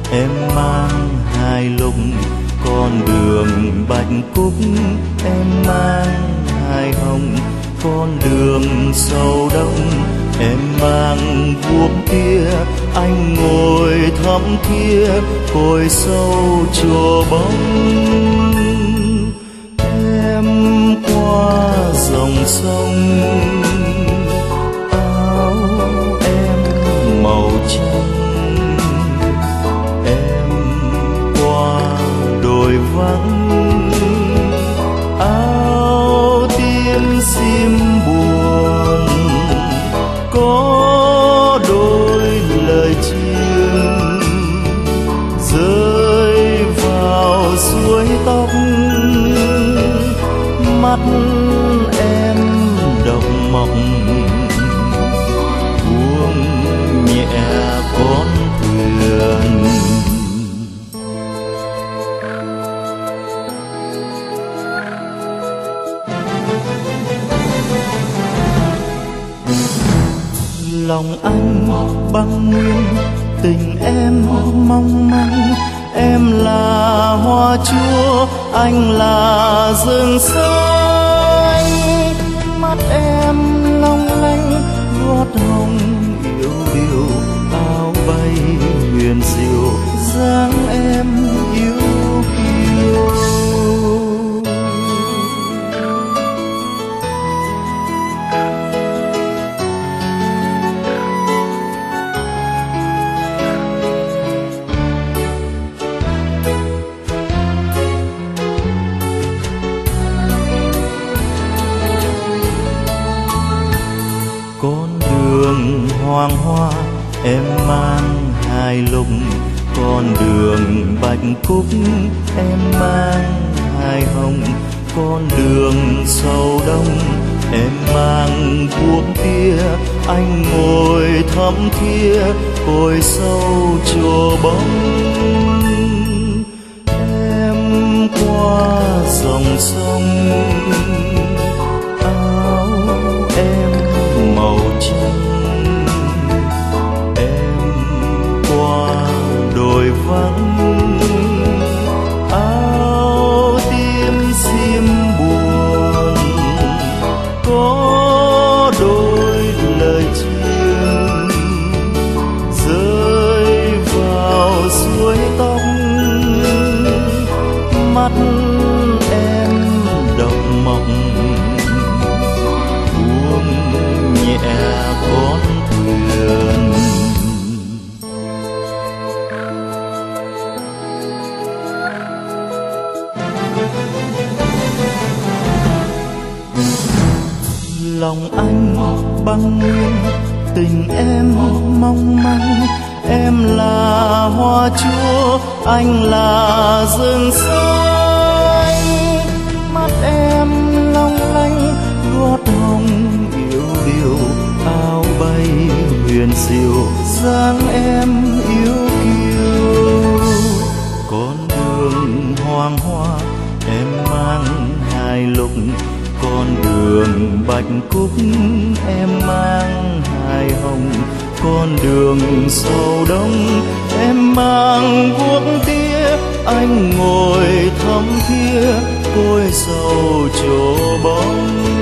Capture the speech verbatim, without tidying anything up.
em mang hai lục, con đường bạch cúc em mang hai hồng, con đường sầu đông em mang vuông tia, anh ngồi thắm thía cội sâu chùa bóng. Em qua dòng sông, áo em màu trắng, em qua đồi vắng, áo tím xiêm buồn, có đôi lời chiêng rơi vào suối tóc, mắt em độc mộc buông nhẹ con thuyền. Lòng anh băng nguyên, tình em mong manh, em là hoa chúa, anh là rừng xanh. Mắt em long lanh, gót hồng yêu điệu, áo bay huyền diệu, dáng em yêu kiều. Con đường hoàng hoa em mang hai lục, con đường bạch cúc em mang hai hồng, con đường sầu đông em mang vuông tia, anh ngồi thắm thía cội sâu chùa bóng. Em qua dòng sông, áo em màu trắng, em qua đồi vắng, áo tím xiêm buồn, có đôi lời chiêng rơi vào suối tóc, mắt em độc mộc buông nhẹ con thuyền. Lòng anh băng nguyên, tình em mong manh, em là hoa chúa, anh là rừng xanh. Mắt em long lanh, gót hồng yêu điệu, áo bay huyền diệu, dáng em yêu kiều. Con đường hoàng hoa em mang hai lục, con đường bạch cúc em mang hai hồng, con đường sầu đông em mang vuông tia, anh ngồi thắm thía cội sầu chùa bóng.